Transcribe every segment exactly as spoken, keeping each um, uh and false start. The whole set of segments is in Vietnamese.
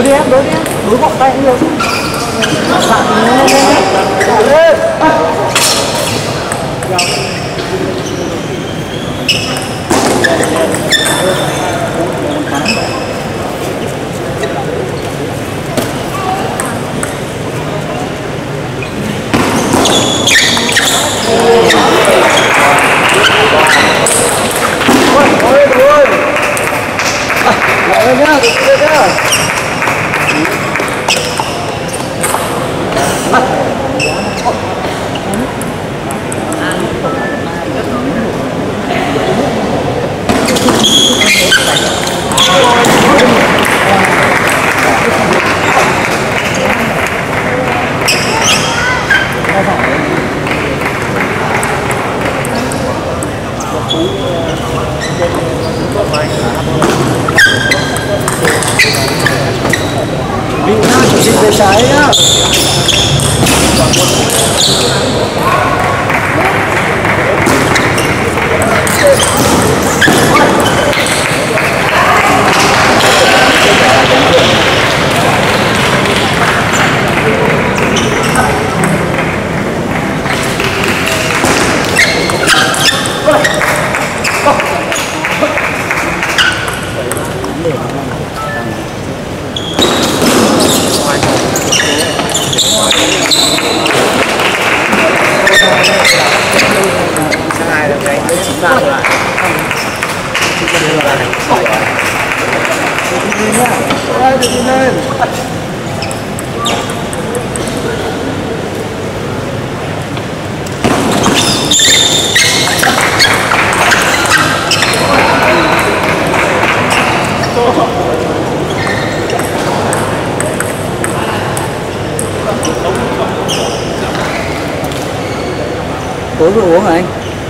Đối đi em, đối đi em. Đối gọn tay nhiều. Lên lên. Ôi, ôi. Lại lên nhá, lên nhá. Bị nhá, chuẩn bị về trái nhá. Hai là cái chín ba lại. Ôi, đi lên. Tối vừa uống hả anh?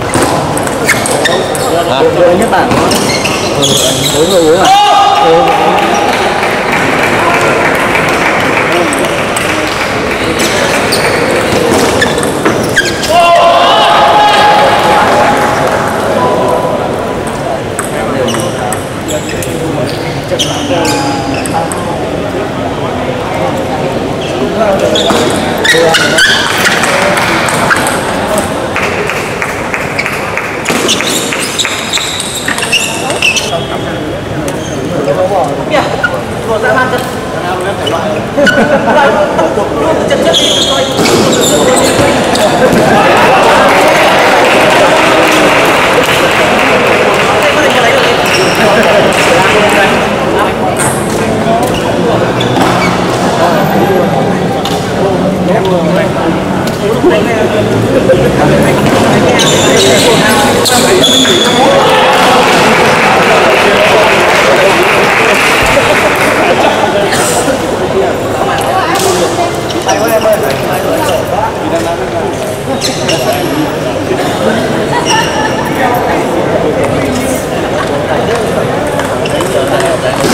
Tối vừa uống nhất bản. Tối vừa uống à? Ừ. Kìa, rồi ra ban chân. Nào em phải loại. Luôn từ chân trước đi thôi.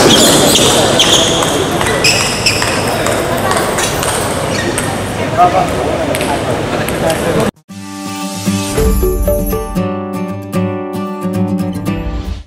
Vâng, vâng.